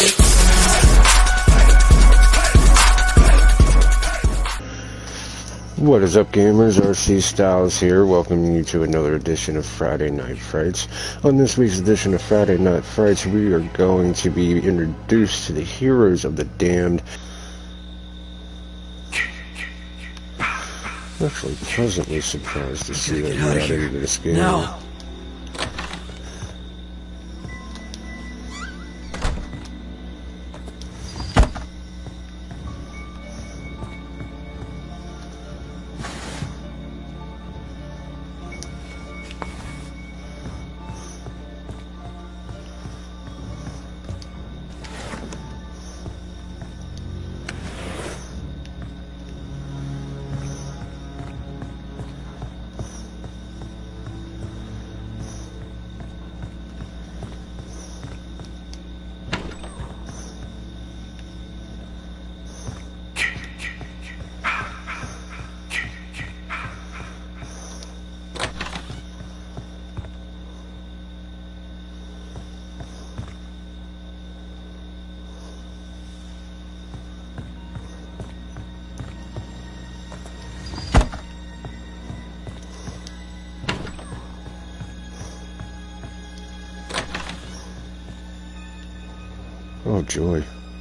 What is up, gamers? RC Styles here, welcoming you to another edition of Friday Night Frights. On this week's edition of Friday Night Frights, we are going to be introduced to the Heroes of the Damned. I'm actually pleasantly surprised to see that we got into this game. No. Oh, joy.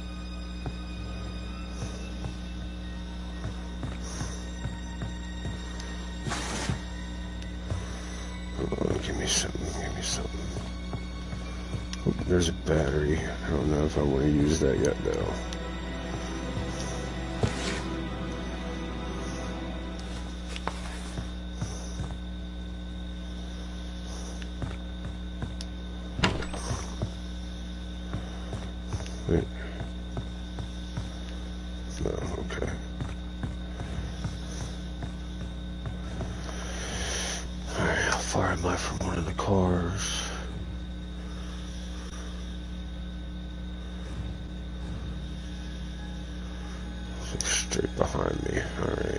Oh, give me something, give me something. Oh, there's a battery. I don't know if I want to use that yet, though. Wait. No, okay. Alright, how far am I from one of the cars? It's like straight behind me. Alright.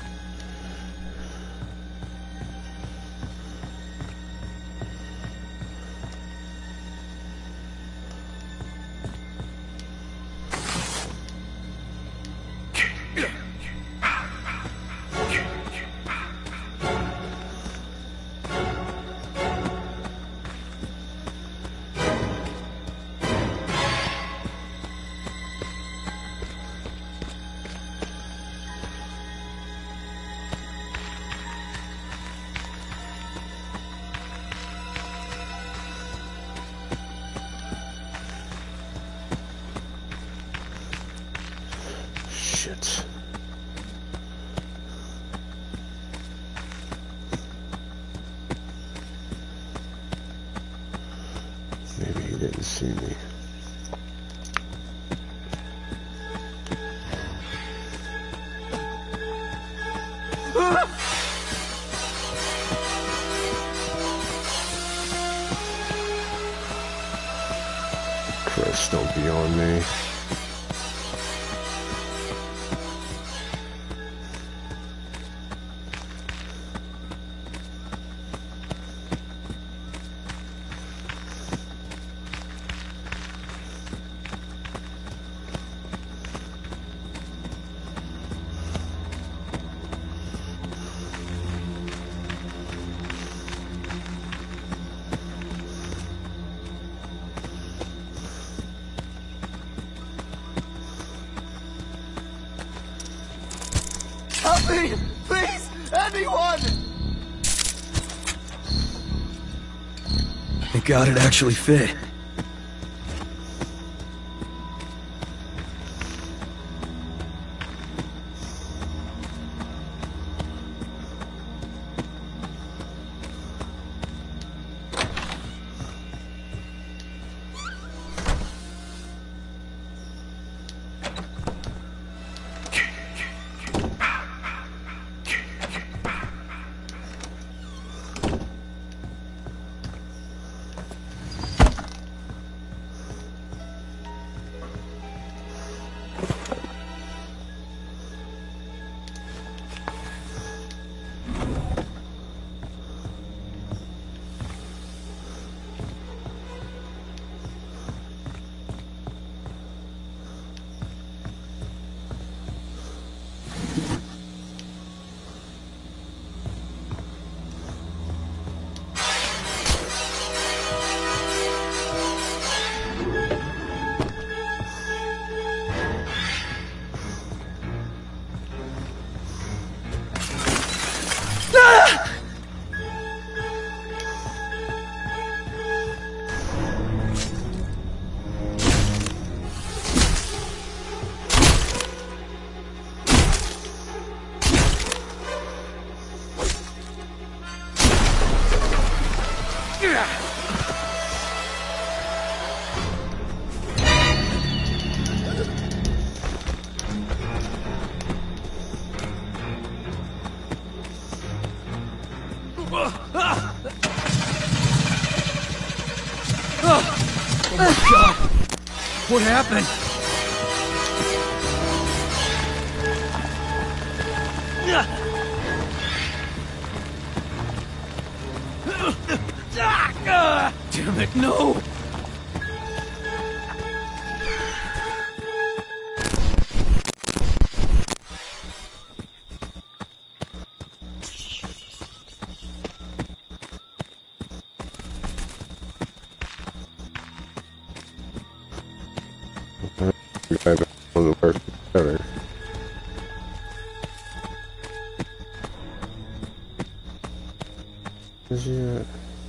Shit. Maybe he didn't see me. Chris, don't be on me. Help me! Please! Anyone! Thank God it actually fit. Oh my God! What happened? Damn it, no! On the work better. Is he at?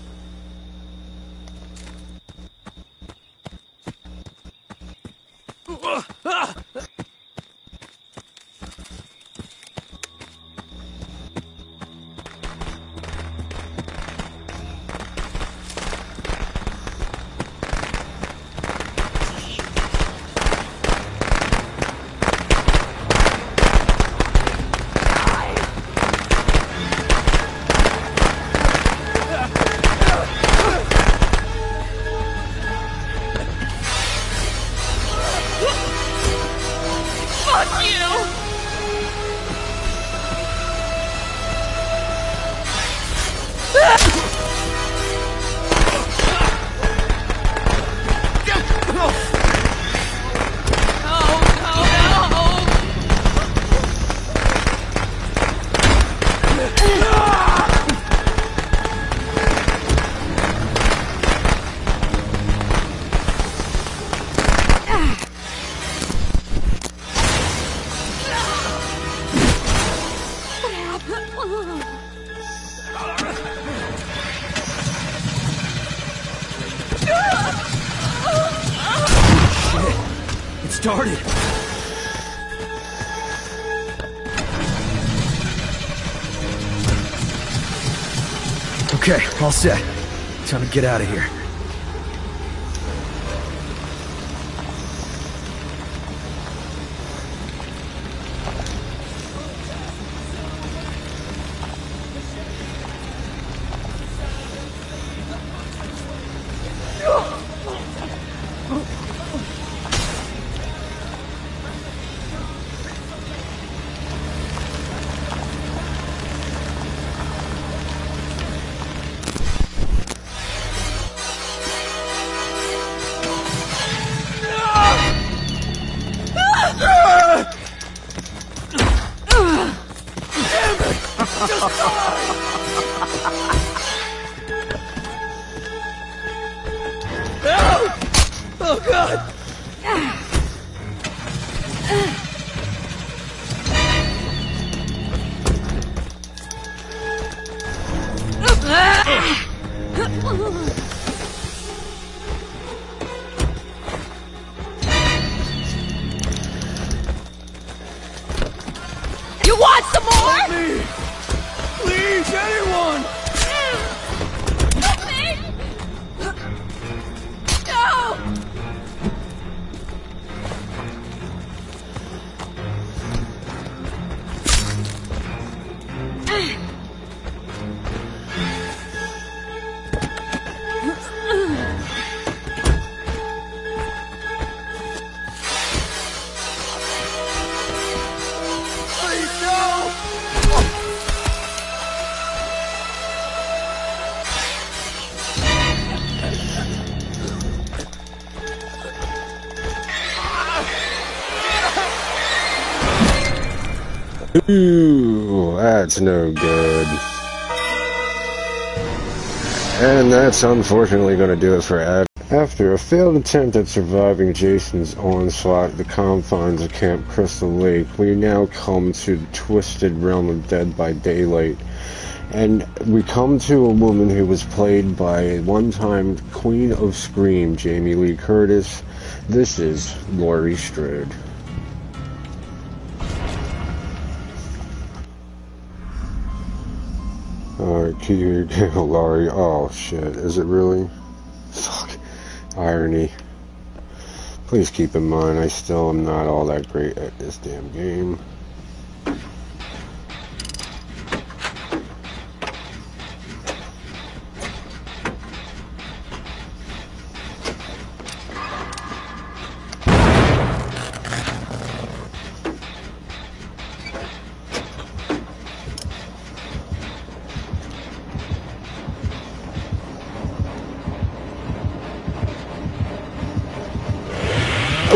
Started. Okay, all set. Time to get out of here. Oh God! You want some more? Help me! Please, anyone! Help me! No! Please, no! Ooh, that's no good. And that's unfortunately going to do it for Ad. After a failed attempt at surviving Jason's onslaught at the confines of Camp Crystal Lake, we now come to the twisted realm of Dead by Daylight. And we come to a woman who was played by one-time Queen of Scream, Jamie Lee Curtis. This is Laurie Strode. Alright, Laurie. Oh shit, is it really? Fuck. Irony. Please keep in mind, I still am not all that great at this damn game.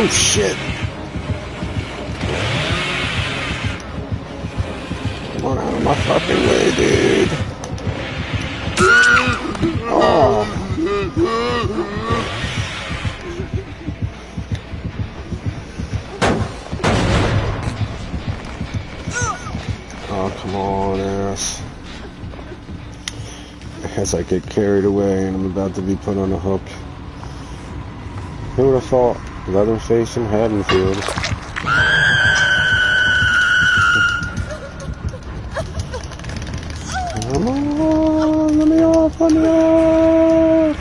Oh shit! Come on out of my fucking way, dude. Oh. Oh, come on, ass. As I get carried away and I'm about to be put on a hook. Who would have thought? Leatherface and Haddonfield. Come on, let me off, let me off!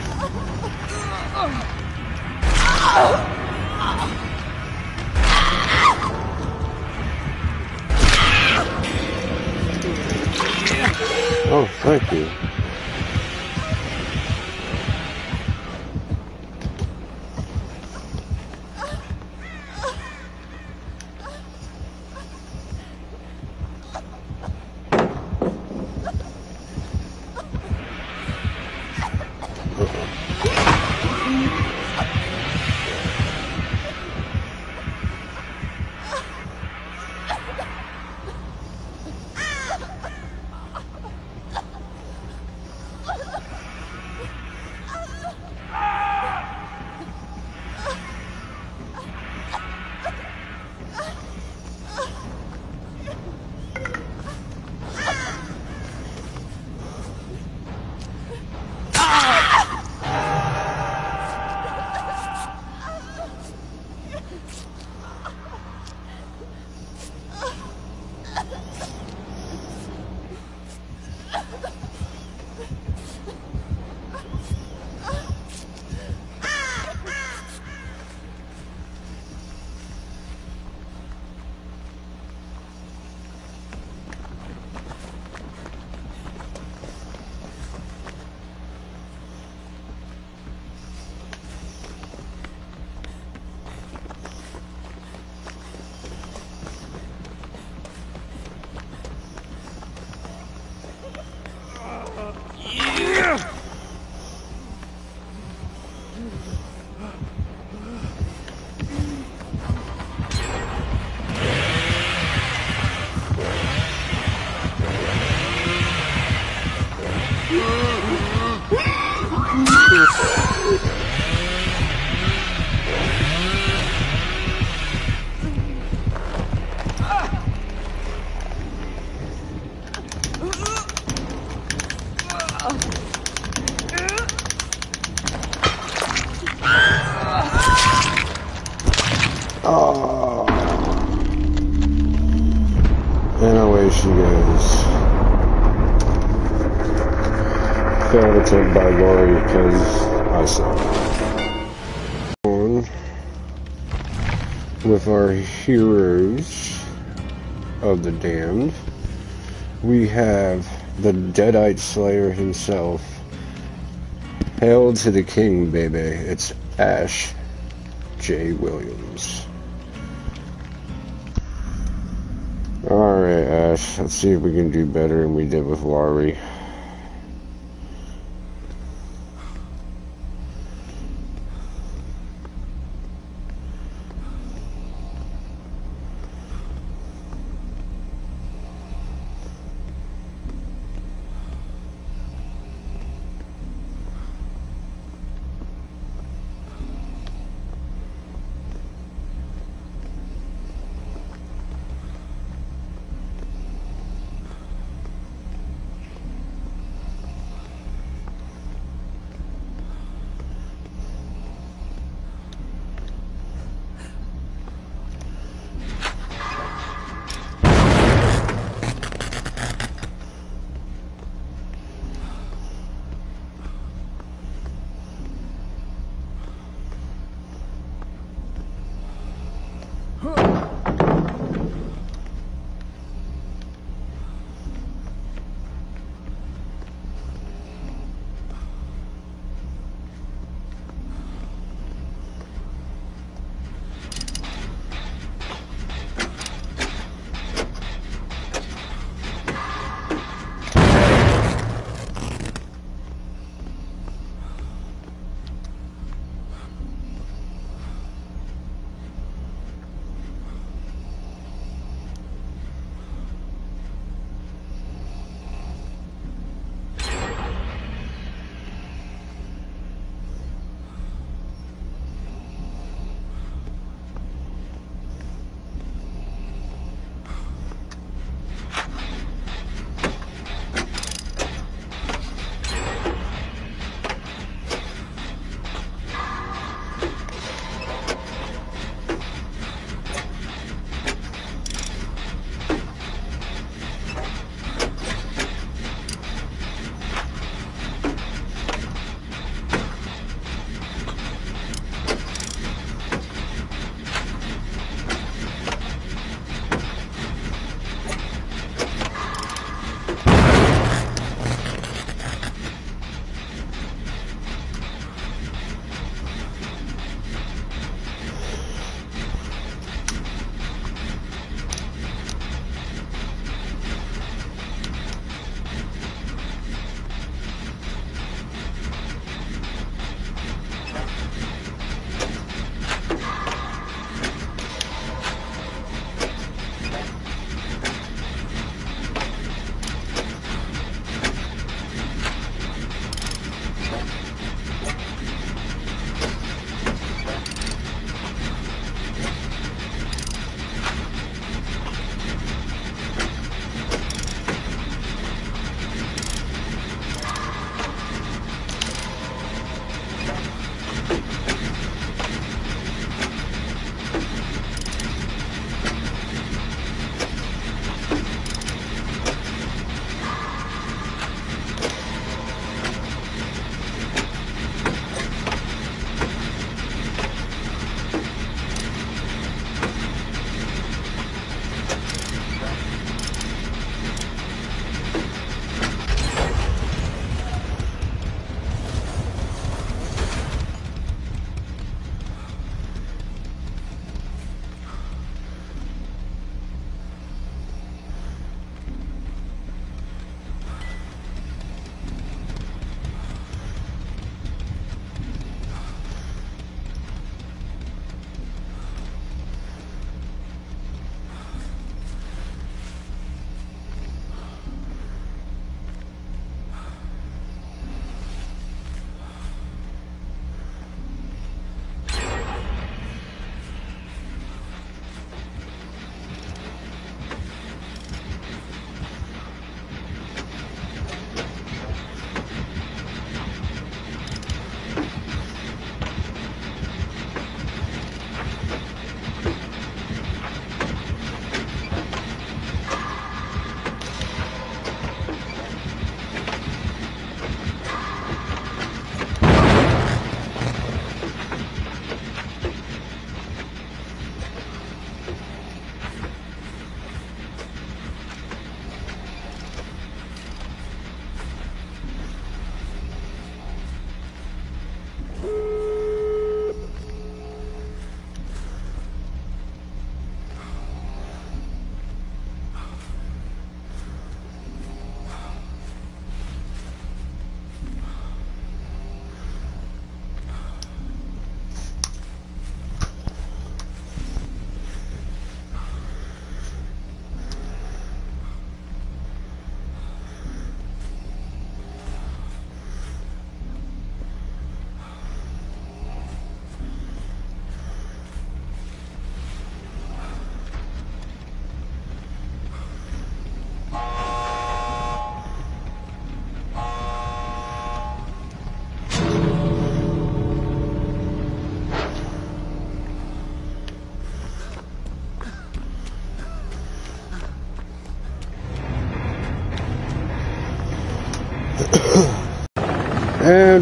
Oh, thank you. Oh. And away she goes. Failed attempt by Laurie because I suck. On with our heroes of the damned, we have the Deadite Slayer himself. Hail to the king, baby. It's Ash J. Williams. Alright, Ash. Let's see if we can do better than we did with Laurie.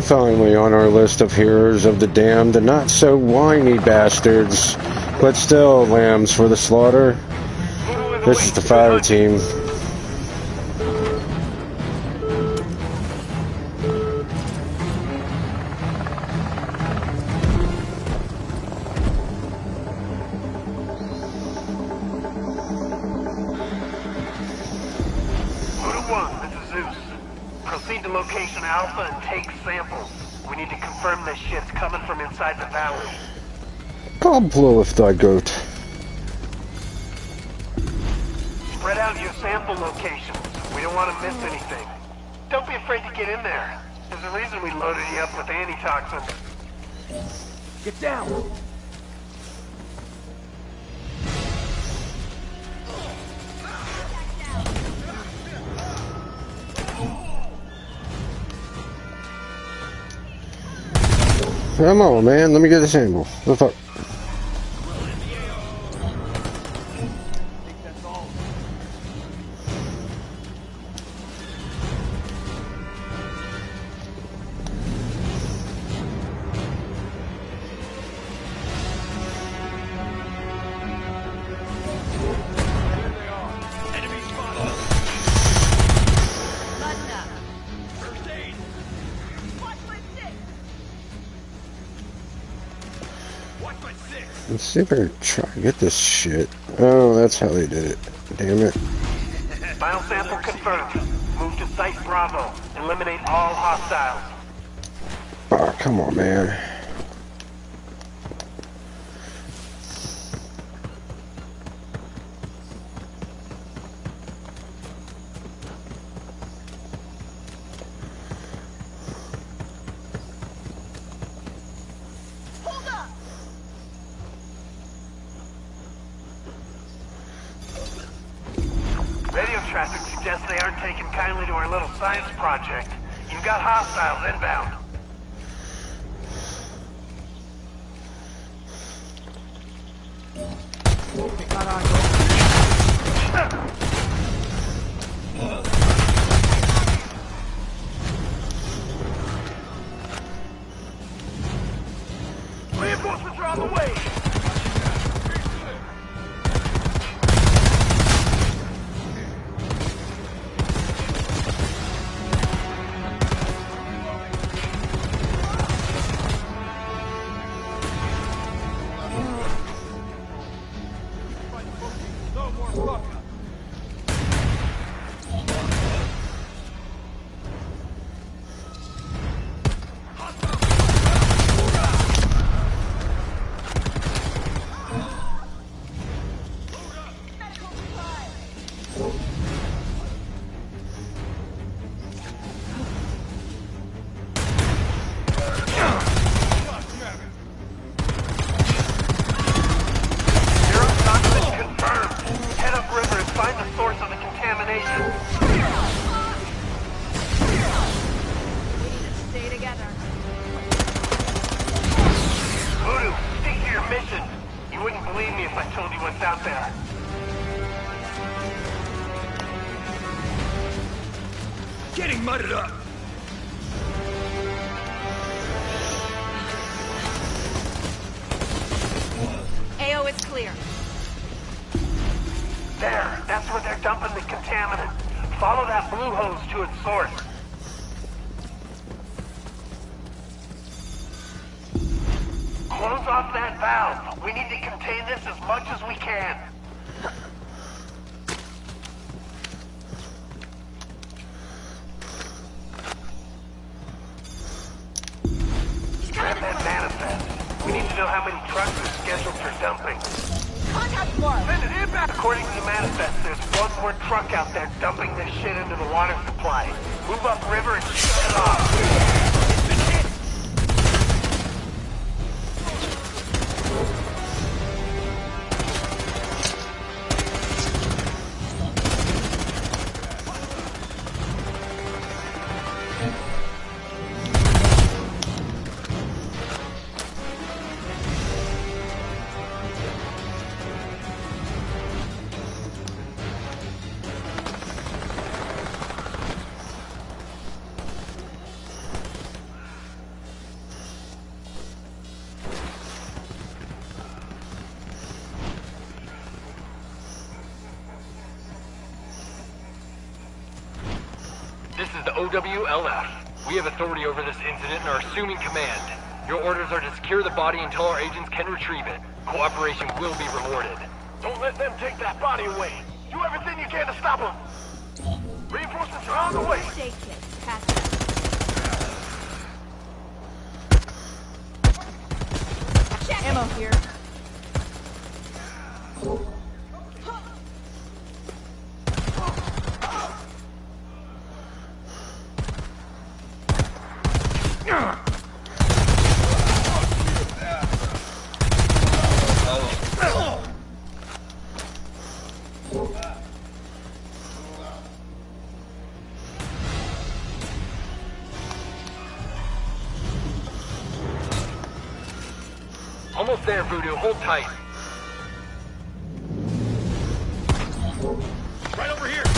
finally on our list of heroes of the damned, the not so whiny bastards, but still lambs for the slaughter. This is the fire team. Proceed to location Alpha and take samples. We need to confirm this shit's coming from inside the valley. I'll blow if thy goat. Spread out your sample locations. We don't want to miss anything. Don't be afraid to get in there. There's a reason we loaded you up with antitoxin. Get down! Come on, man. Let me get the sample. What the fuck? Let's see if I can try to get this shit. Oh, that's how they did it. Damn it. Final sample confirmed. Move to Site Bravo. Eliminate all hostiles. Oh, come on, man. Radio traffic suggests they aren't taking kindly to our little science project. You've got hostiles inbound. Reinforcements are on the way! Getting mudded up! AO is clear. There, that's where they're dumping the contaminant. Follow that blue hose to its source. Close off that valve. We need to contain this as much as we can. Grab that manifest. We need to know how many trucks are scheduled for dumping. Contact mark. Send it inbound. According to the manifest, there's one more truck out there dumping this shit into the water supply. Move upriver and shut it off. is the OWLF. We have authority over this incident and are assuming command. Your orders are to secure the body until our agents can retrieve it. Cooperation will be rewarded. Don't let them take that body away. Do everything you can to stop them. Reinforcements are on the way. Stay kid. Pass it. Ammo here. Almost there, Voodoo. Hold tight. Right over here.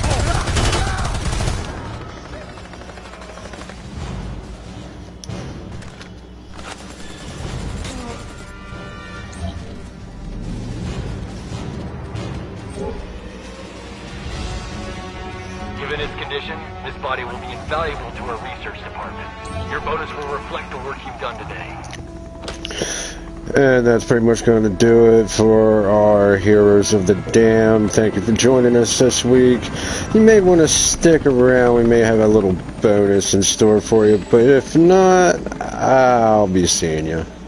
Given its condition, this body will be invaluable to our research department. Your bonus will reflect the work you've done today. And that's pretty much going to do it for our Heroes of the Dam. Thank you for joining us this week. You may want to stick around. We may have a little bonus in store for you. But if not, I'll be seeing you.